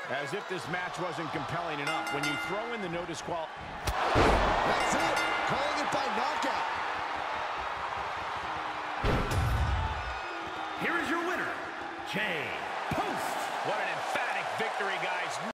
As if this match wasn't compelling enough, when you throw in the no disqualification. That's it. Calling it by knockout. Here is your winner, Jay Post. What an emphatic victory, guys.